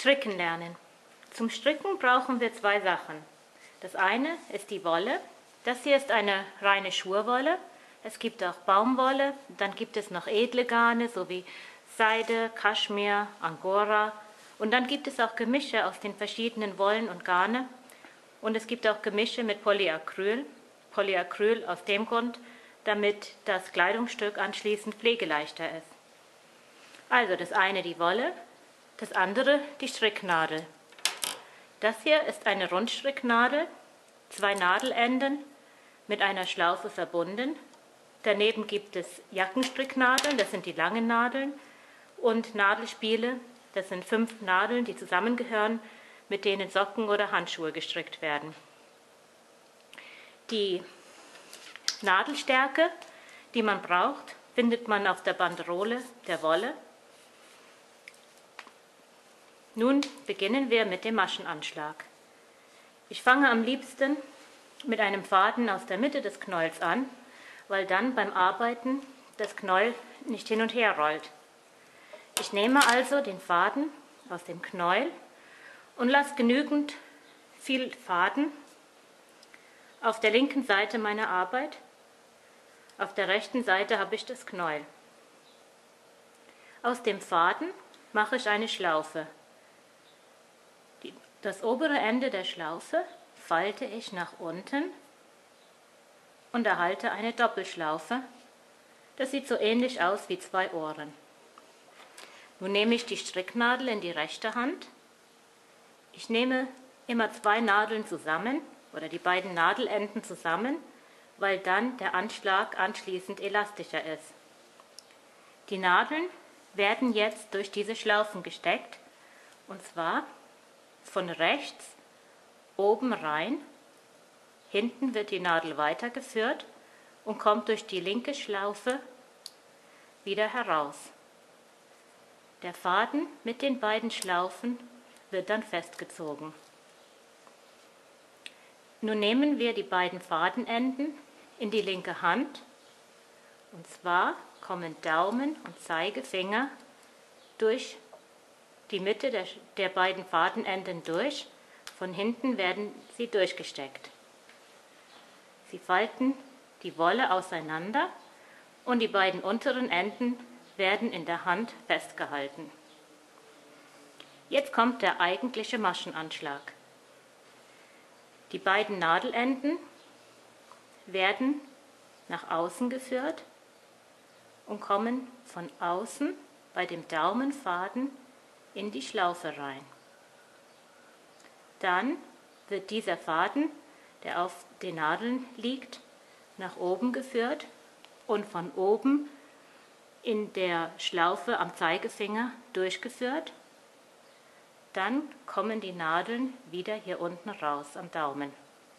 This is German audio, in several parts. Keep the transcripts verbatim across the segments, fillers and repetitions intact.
Stricken lernen. Zum Stricken brauchen wir zwei Sachen. Das eine ist die Wolle. Das hier ist eine reine Schurwolle. Es gibt auch Baumwolle, dann gibt es noch edle Garne, sowie Seide, Kaschmir, Angora. Und dann gibt es auch Gemische aus den verschiedenen Wollen und Garne. Und es gibt auch Gemische mit Polyacryl. Polyacryl aus dem Grund, damit das Kleidungsstück anschließend pflegeleichter ist. Also das eine die Wolle, das andere die Stricknadel. Das hier ist eine Rundstricknadel, zwei Nadelenden mit einer Schlaufe verbunden. Daneben gibt es Jackenstricknadeln, das sind die langen Nadeln, und Nadelspiele, das sind fünf Nadeln, die zusammengehören, mit denen Socken oder Handschuhe gestrickt werden. Die Nadelstärke, die man braucht, findet man auf der Banderole der Wolle. Nun beginnen wir mit dem Maschenanschlag. Ich fange am liebsten mit einem Faden aus der Mitte des Knäuels an, weil dann beim Arbeiten das Knäuel nicht hin und her rollt. Ich nehme also den Faden aus dem Knäuel und lasse genügend viel Faden auf der linken Seite meiner Arbeit. Auf der rechten Seite habe ich das Knäuel. Aus dem Faden mache ich eine Schlaufe. Die, das obere Ende der Schlaufe falte ich nach unten und erhalte eine Doppelschlaufe. Das sieht so ähnlich aus wie zwei Ohren. Nun nehme ich die Stricknadel in die rechte Hand. Ich nehme immer zwei Nadeln zusammen oder die beiden Nadelenden zusammen, weil dann der Anschlag anschließend elastischer ist. Die Nadeln werden jetzt durch diese Schlaufen gesteckt, und zwar von rechts oben rein. Hinten wird die Nadel weitergeführt und kommt durch die linke Schlaufe wieder heraus. Der Faden mit den beiden Schlaufen wird dann festgezogen. Nun nehmen wir die beiden Fadenenden in die linke Hand, und zwar kommen Daumen und Zeigefinger durch die Mitte der, der beiden Fadenenden durch. Von hinten werden sie durchgesteckt. Sie falten die Wolle auseinander und die beiden unteren Enden werden in der Hand festgehalten. Jetzt kommt der eigentliche Maschenanschlag. Die beiden Nadelenden werden nach außen geführt und kommen von außen bei dem Daumenfaden in die Schlaufe rein. Dann wird dieser Faden, der auf den Nadeln liegt, nach oben geführt und von oben in der Schlaufe am Zeigefinger durchgeführt. Dann kommen die Nadeln wieder hier unten raus am Daumen.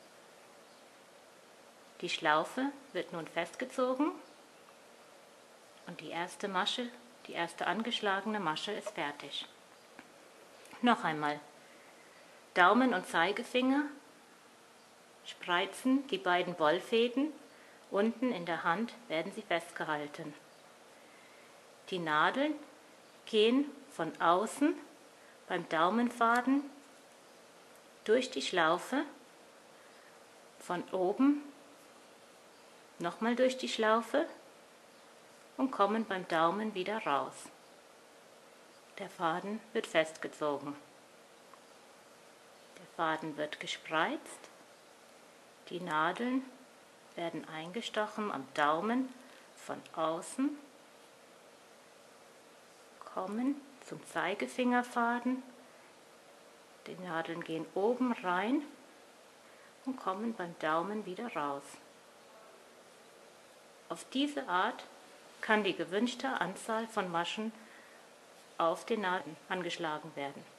Die Schlaufe wird nun festgezogen und die erste Masche, die erste angeschlagene Masche ist fertig. Noch einmal. Daumen und Zeigefinger spreizen die beiden Wollfäden, unten in der Hand werden sie festgehalten. Die Nadeln gehen von außen beim Daumenfaden durch die Schlaufe, von oben nochmal durch die Schlaufe und kommen beim Daumen wieder raus. Der Faden wird festgezogen. Der Faden wird gespreizt, die Nadeln werden eingestochen am Daumen von außen, kommen zum Zeigefingerfaden, die Nadeln gehen oben rein und kommen beim Daumen wieder raus. Auf diese Art kann die gewünschte Anzahl von Maschen auf den Nadeln angeschlagen werden.